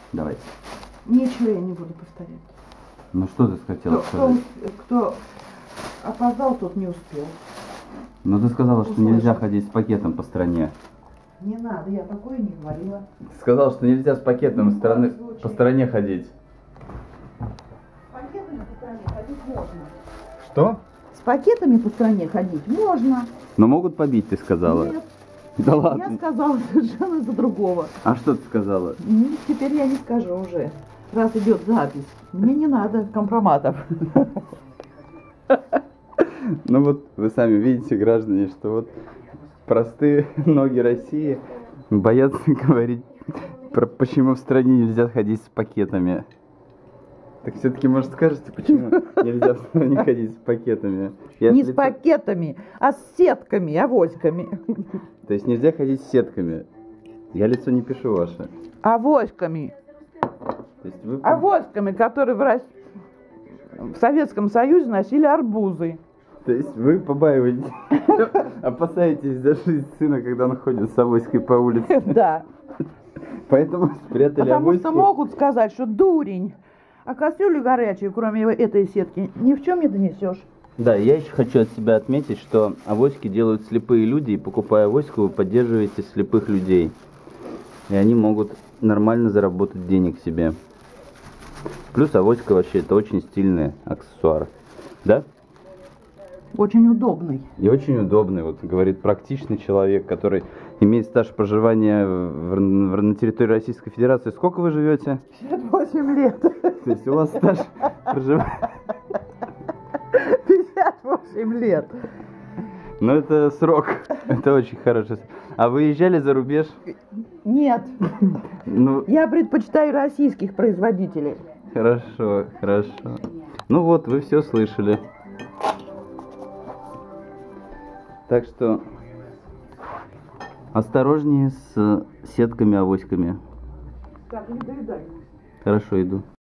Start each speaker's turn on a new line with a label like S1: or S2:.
S1: Давайте.
S2: Ничего я не буду повторять.
S1: Ну что ты хотела сказать?
S2: Кто опоздал, тот не успел.
S1: Ну ты сказала, что
S2: Услышал.
S1: нельзя ходить с пакетом по стране.
S2: Не надо, я такое не говорила.
S1: Ты сказала, что нельзя с пакетом по стране ходить.
S2: С пакетами по стране ходить можно.
S1: Что?
S2: С пакетами по стране ходить можно.
S1: Но могут побить, ты сказала.
S2: Нет,
S1: Да
S2: я
S1: ладно.
S2: сказала совершенно за другого.
S1: А что ты сказала?
S2: Теперь я не скажу уже, раз идет запись. Мне не надо компроматов.
S1: Ну вот вы сами видите, граждане, что вот простые ноги России боятся говорить, почему в стране нельзя ходить с пакетами. Так все-таки, может, скажете, почему нельзя в стране ходить с пакетами?
S2: Не с пакетами, а с сетками, авоськами.
S1: То есть нельзя ходить с сетками. Я лицо не пишу ваше.
S2: Авоськами.
S1: То есть вы...
S2: Авоськами, которые в Советском Союзе носили арбузы.
S1: То есть вы побаиваетесь, опасаетесь за жизнь сына, когда он ходит с авоськой по улице.
S2: Да.
S1: Поэтому спрятали
S2: Потому
S1: авоську.
S2: что могут сказать, что дурень, а кастрюлю горячую, кроме этой сетки, ни в чем не донесешь.
S1: Да, я еще хочу от себя отметить, что авоськи делают слепые люди, и покупая авоську, вы поддерживаете слепых людей. И они могут нормально заработать денег себе. Плюс авоська вообще это очень стильный аксессуар. Да?
S2: Очень удобный.
S1: И очень удобный, вот говорит практичный человек, который имеет стаж проживания на территории Российской Федерации. Сколько вы живете?
S2: 58 лет.
S1: То есть у вас стаж проживания...
S2: 58 лет.
S1: Ну это срок, это очень хороший. А вы езжали за рубеж?
S2: Нет.
S1: Ну,
S2: Я предпочитаю российских производителей.
S1: хорошо, хорошо. Ну вот, вы все слышали. Так что осторожнее с сетками-авоськами.
S2: Так, не доедай.
S1: Хорошо, иду.